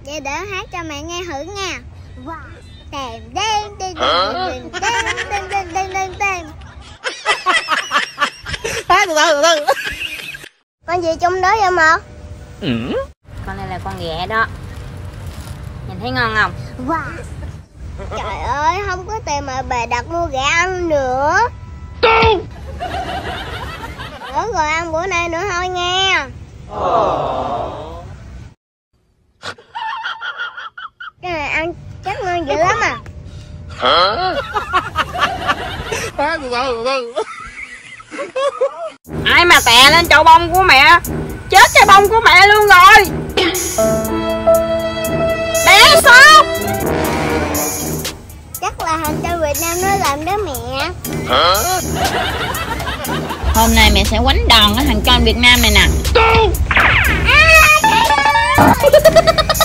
Vậy để hát cho mẹ nghe thử nha. Tèm đen đen đen đen đen đen đen đen. Hát từ từ. Con gì trong đó vậy mà? Con này là con ghẹ đó. Nhìn thấy ngon không? Trời ơi, không có tiền mà bà đặt mua ghẹ ăn nữa. Nữa rồi ăn bữa nay nữa thôi nghe. Cái này ăn chắc ngon dữ lắm à. Hát từ từ. Ai mà tè lên chậu bông của mẹ, chết cái bông của mẹ luôn rồi. Bé Sóc. Chắc là hành cho Việt Nam nó làm đó mẹ. Hôm nay mẹ sẽ quánh đòn cái thằng con Việt Nam này nè.